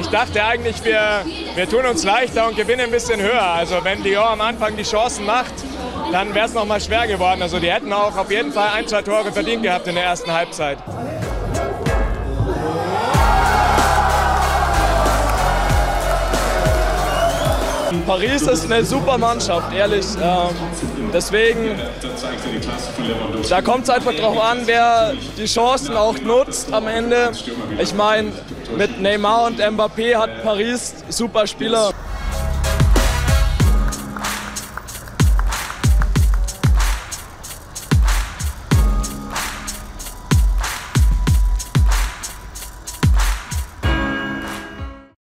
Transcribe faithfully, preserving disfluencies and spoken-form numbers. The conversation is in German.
Ich dachte eigentlich, wir, wir tun uns leichter und gewinnen ein bisschen höher. Also wenn Lyon am Anfang die Chancen macht, dann wäre es noch mal schwer geworden. Also die hätten auch auf jeden Fall ein, zwei Tore verdient gehabt in der ersten Halbzeit. Paris ist eine super Mannschaft, ehrlich. Ähm, deswegen, da kommt es einfach drauf an, wer die Chancen auch nutzt am Ende. Ich meine, mit Neymar und Mbappé hat Paris super Spieler.